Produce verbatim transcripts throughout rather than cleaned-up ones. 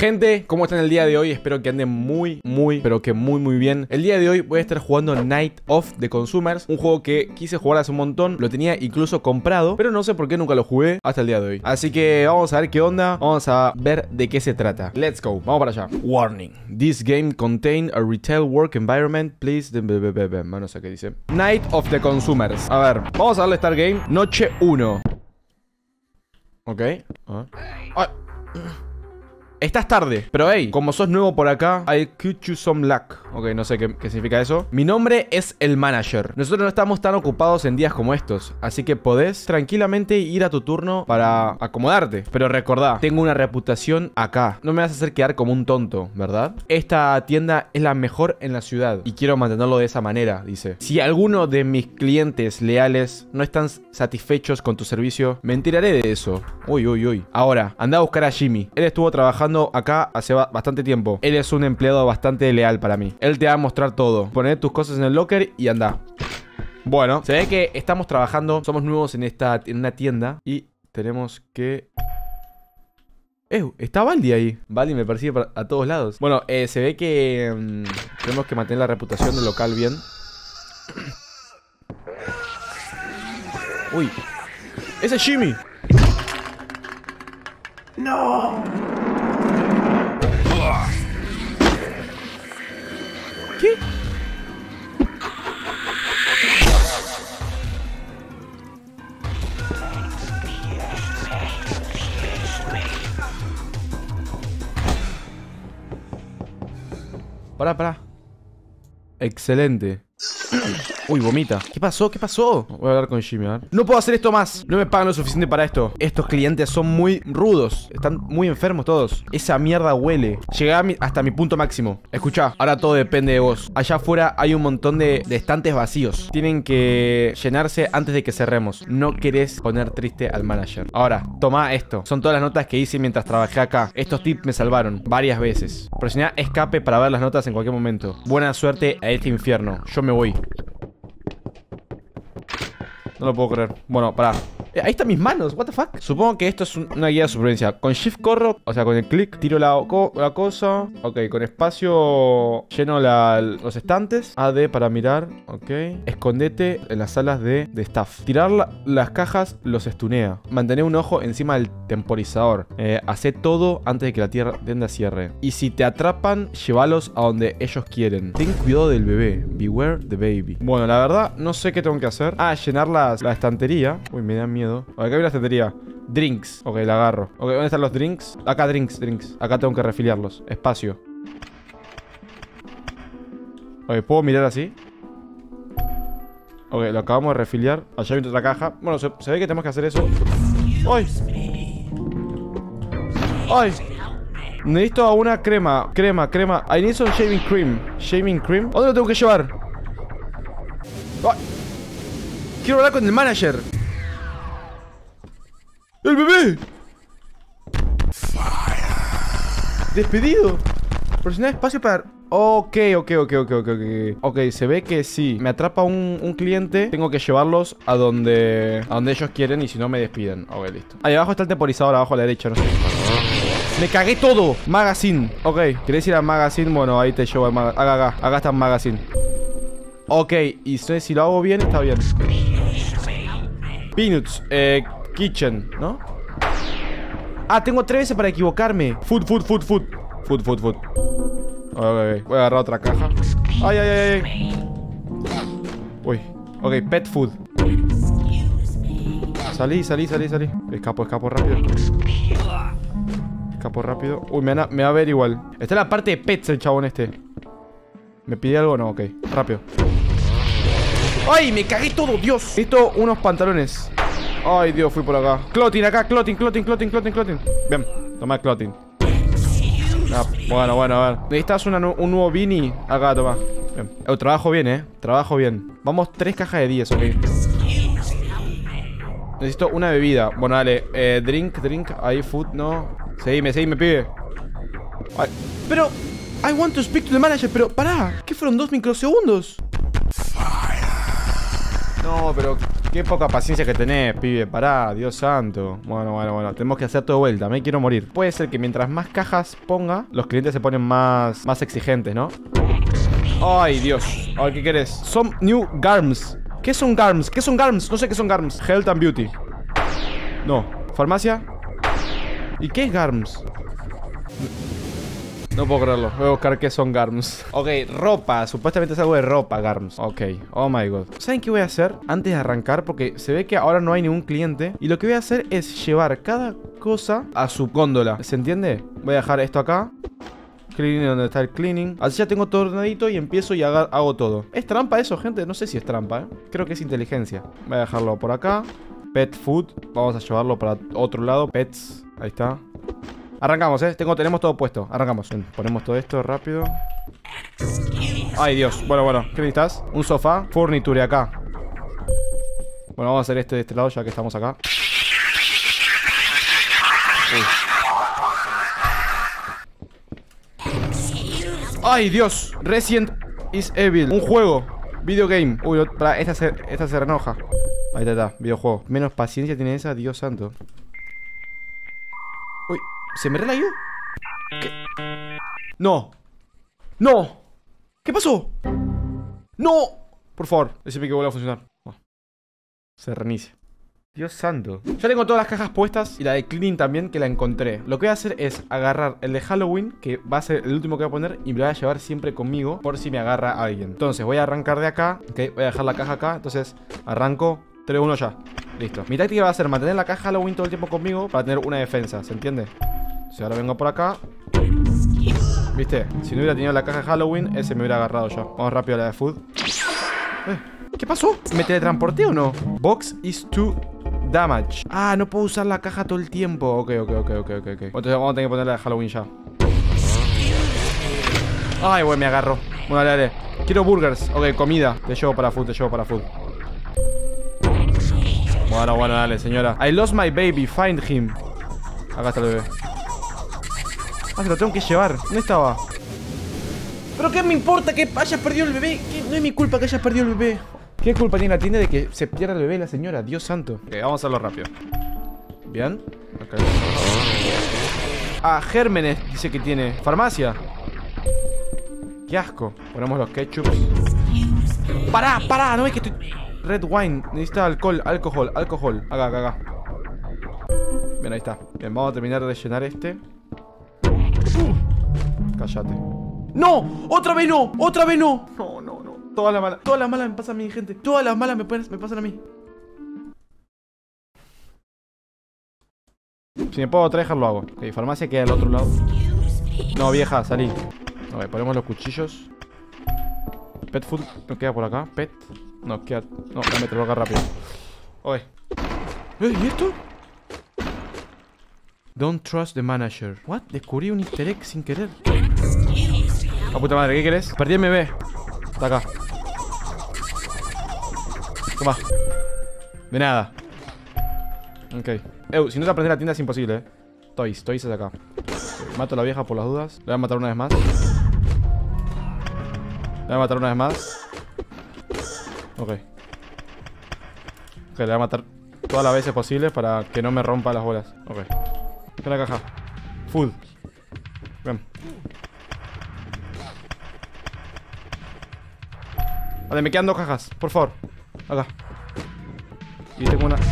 Gente, ¿cómo están el día de hoy? Espero que anden muy, muy, pero que muy, muy bien. El día de hoy voy a estar jugando Night of the Consumers, un juego que quise jugar hace un montón. Lo tenía incluso comprado, pero no sé por qué nunca lo jugué hasta el día de hoy. Así que vamos a ver qué onda. Vamos a ver de qué se trata. Let's go, vamos para allá. Warning: this game contain a retail work environment. Please... No sé qué dice. Night of the Consumers. A ver, vamos a darle Start Game. Noche uno. Ok. Ah. Ay. Estás tarde, pero hey, como sos nuevo por acá, I could you some luck. Ok, no sé qué, qué significa eso. Mi nombre es el manager. Nosotros no estamos tan ocupados en días como estos, así que podés tranquilamente ir a tu turno para acomodarte. Pero recordá, tengo una reputación acá. No me vas a hacer quedar como un tonto, ¿verdad? Esta tienda es la mejor en la ciudad y quiero mantenerlo de esa manera, dice. Si alguno de mis clientes leales no están satisfechos con tu servicio, me enteraré de eso. Uy, uy, uy. Ahora, anda a buscar a Jimmy. Él estuvo trabajando acá hace bastante tiempo. Él es un empleado bastante leal para mí. Él te va a mostrar todo. Poné tus cosas en el locker y anda. Bueno, se ve que estamos trabajando. Somos nuevos en esta en una tienda y tenemos que... Eh, está Baldi ahí. Baldi me persigue a todos lados. Bueno, eh, se ve que um, tenemos que mantener la reputación del local bien. Uy, ese es Jimmy. No. ¿Qué? Pará, pará. Excelente. Uy, vomita. ¿Qué pasó? ¿Qué pasó? Voy a hablar con Jimmy, a ver. No puedo hacer esto más. No me pagan lo suficiente para esto. Estos clientes son muy rudos. Están muy enfermos todos. Esa mierda huele. Llegué a mi, hasta mi punto máximo. Escuchá, ahora todo depende de vos. Allá afuera hay un montón de, de estantes vacíos. Tienen que llenarse antes de que cerremos. No querés poner triste al manager. Ahora, toma esto. Son todas las notas que hice mientras trabajé acá. Estos tips me salvaron varias veces. Presiona escape para ver las notas en cualquier momento. Buena suerte a este infierno. Yo me voy. No lo puedo creer. Bueno, pará. Eh, ahí están mis manos, what the fuck. Supongo que esto es un, una guía de supervivencia. Con shift corro, o sea, con el clic tiro la, co la cosa. Ok, con espacio lleno la, los estantes. A D para mirar, ok. Escondete en las salas de, de staff. Tirar la, las cajas los estunea. Mantener un ojo encima del temporizador. eh, Hacé todo antes de que la tierra, tienda cierre. Y si te atrapan, llévalos a donde ellos quieren. Ten cuidado del bebé. Beware the baby. Bueno, la verdad, no sé qué tengo que hacer. Ah, llenar las, la estantería. Uy, me da miedo. Ok, acá hay una estantería. Drinks. Ok, la agarro. Ok, ¿dónde están los drinks? Acá, drinks, drinks. Acá tengo que refiliarlos. Espacio. Ok, ¿puedo mirar así? Ok, lo acabamos de refiliar. Allá hay otra caja. Bueno, se, se ve que tenemos que hacer eso. ¡Ay! ¡Ay! Necesito una crema. Crema, crema. I need some shaving cream. Shaving cream. ¿Dónde lo tengo que llevar? ¡Ay! Quiero hablar con el manager. ¡El bebé! ¡Despedido! Presionar espacio para... Ok, ok, ok, ok, ok, ok. Ok, se ve que sí. Me atrapa un, un cliente. Tengo que llevarlos a donde... A donde ellos quieren y si no me despiden. Ok, listo. Ahí abajo está el temporizador, abajo a la derecha, no sé. ¡Me cagué todo! Magazine. Ok, ¿querés ir al magazine? Bueno, ahí te llevo al magazine. Acá, acá. Acá está el magazine. Ok, y si lo hago bien, está bien. Peanuts. Eh... Kitchen, ¿no? Ah, tengo tres veces para equivocarme. Food, food, food, food. Food, food, food. Ok, ok. Voy a agarrar otra caja. Ay, ay, ay, ay. Uy. Ok, pet food. Salí, salí, salí, salí. Escapo, escapo rápido. Escapo rápido. Uy, me, me va a ver igual. Está en la parte de pets el chabón este. ¿Me pide algo? No, ok. Rápido. ¡Ay! Me cagué todo, Dios. Necesito unos pantalones. Ay, Dios, fui por acá. Clothing acá, clothing, clothing, clothing, clothing, clothing. Bien, toma el clothing. Ah, bueno, bueno, a ver. ¿Necesitas una, un nuevo beanie? Acá, toma. Bien. Oh, trabajo bien, eh. Trabajo bien. Vamos, tres cajas de diez, ok. Necesito una bebida. Bueno, dale. Eh, drink, drink. Ahí, food, no. Seguime, seguime, pibe. Ay. Pero, I want to speak to the manager. Pero, pará. ¿Qué fueron dos microsegundos? No, pero... Qué poca paciencia que tenés, pibe. Pará, Dios santo. Bueno, bueno, bueno. Tenemos que hacer todo de vuelta. Me quiero morir. Puede ser que mientras más cajas ponga, los clientes se ponen más, más exigentes, ¿no? Ay, Dios. A ver, ¿qué querés? Some new garms. ¿Qué son garms? ¿Qué son garms? No sé qué son garms. Health and beauty. No. Farmacia. ¿Y qué es garms? No puedo creerlo. Voy a buscar qué son garms. Ok, ropa. Supuestamente es algo de ropa, garms. Ok. Oh my god. ¿Saben qué voy a hacer antes de arrancar? Porque se ve que ahora no hay ningún cliente. Y lo que voy a hacer es llevar cada cosa a su góndola. ¿Se entiende? Voy a dejar esto acá. Cleaning, donde está el cleaning. Así ya tengo todo ordenadito y empiezo y haga, hago todo. ¿Es trampa eso, gente? No sé si es trampa, ¿eh? Creo que es inteligencia. Voy a dejarlo por acá. Pet food. Vamos a llevarlo para otro lado. Pets. Ahí está. Arrancamos, ¿eh? Tengo, tenemos todo puesto. Arrancamos. Bien, ponemos todo esto rápido. Ay, Dios. Bueno, bueno. ¿Qué necesitas? Un sofá. Furniture acá. Bueno, vamos a hacer este de este lado ya que estamos acá. Uy. Ay, Dios. Resident is Evil. Un juego. Video game. Uy, para, esta se, esta se renoja. Ahí está, está. Videojuego. Menos paciencia tiene esa, Dios santo. Uy. ¿Se me relayó? ¿Qué? No. No. ¿Qué pasó? No. Por favor, decime que vuelva a funcionar. Oh. Se reinicia. Dios santo. Ya tengo todas las cajas puestas y la de cleaning también, que la encontré. Lo que voy a hacer es agarrar el de Halloween, que va a ser el último que voy a poner, y me lo voy a llevar siempre conmigo por si me agarra alguien. Entonces voy a arrancar de acá. Ok, voy a dejar la caja acá. Entonces arranco. tres, uno ya. Listo. Mi táctica va a ser mantener la caja Halloween todo el tiempo conmigo para tener una defensa. ¿Se entiende? Si ahora vengo por acá. ¿Viste? Si no hubiera tenido la caja Halloween, ese me hubiera agarrado yo. Vamos rápido a la de food. Eh, ¿Qué pasó? ¿Me teletransporté o no? Box is too damage. Ah, no puedo usar la caja todo el tiempo. Ok, ok, ok, ok, ok. Entonces vamos a tener que poner la de Halloween ya. Ay, güey, me agarro. Bueno, dale, dale. Quiero burgers. Ok, comida. Te llevo para food, te llevo para food. Bueno, bueno, dale, señora. I lost my baby, find him. Acá está el bebé. Ah, que lo tengo que llevar. ¿Dónde estaba? ¿Pero qué me importa que hayas perdido el bebé? ¿Qué? No es mi culpa que hayas perdido el bebé. ¿Qué culpa tiene la tienda de que se pierda el bebé la señora? Dios santo. Ok, vamos a hacerlo rápido. Bien. Ok. Ah, gérmenes dice que tiene. Farmacia. Qué asco. Ponemos los ketchups. Pará, pará, no es que estoy... Red wine. Necesita alcohol, alcohol, alcohol. Acá, acá, acá. Bien, ahí está. Bien, vamos a terminar de llenar este. Uh, cállate. ¡No! ¡Otra vez no! ¡Otra vez no! No, no, no. Todas las malas. Todas las malas me pasan a mí, gente. Todas las malas me, me pasan a mí. Si me puedo traer, lo hago. Ok, farmacia queda al otro lado. No, vieja, salí. Ok, ponemos los cuchillos. Pet food, ¿no queda por acá? Pet. No, queda... No, voy a meterlo acá rápido. Oye. ¿Eh? ¿Y esto? Don't trust the manager. What? Descubrí un easter egg sin querer. Ah, puta madre, ¿qué querés? Perdí el bebé. Está acá. Toma. De nada. Ok. Eh, si no te aprendes la tienda es imposible, eh. Toys, Toys es acá. Okay. Mato a la vieja por las dudas. Le voy a matar una vez más. Le voy a matar una vez más. Ok. Ok, le voy a matar todas las veces posibles para que no me rompa las bolas. Ok. ¿Qué es la caja? Food. Bien. Vale, me quedan dos cajas, por favor. Acá. Y tengo una.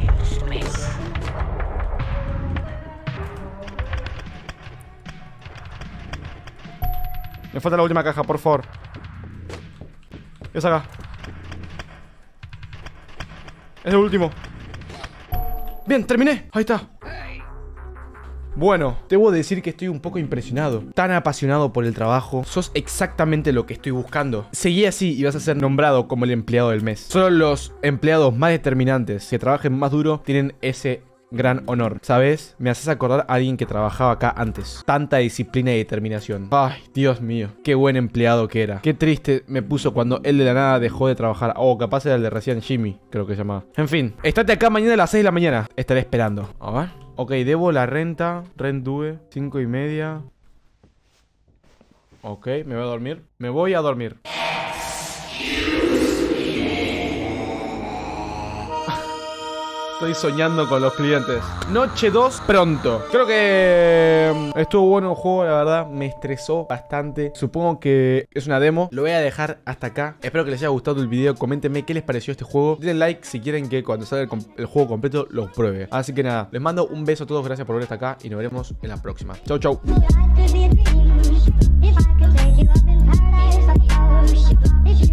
Me falta la última caja, por favor. Es acá. Es el último. Bien, terminé. Ahí está. Bueno, debo decir que estoy un poco impresionado. Tan apasionado por el trabajo. Sos exactamente lo que estoy buscando. Seguí así y vas a ser nombrado como el empleado del mes. Solo los empleados más determinantes, que trabajen más duro, tienen ese gran honor. ¿Sabes? Me haces acordar a alguien que trabajaba acá antes. Tanta disciplina y determinación. Ay, Dios mío. Qué buen empleado que era. Qué triste me puso cuando él de la nada dejó de trabajar. Oh, capaz era el de recién Jimmy, creo que se llamaba. En fin, estate acá mañana a las seis de la mañana. Estaré esperando. A ver. Ok, debo la renta. Rent due. Cinco y media. Ok, me voy a dormir. Me voy a dormir. Estoy soñando con los clientes. Noche dos pronto. Creo que estuvo bueno el juego, la verdad. Me estresó bastante. Supongo que es una demo. Lo voy a dejar hasta acá. Espero que les haya gustado el video. Coméntenme qué les pareció este juego. Denle like si quieren que cuando salga el, el juego completo lo pruebe. Así que nada, les mando un beso a todos. Gracias por ver hasta acá y nos veremos en la próxima. Chau, chau. If I could take you up in paradise like the ocean.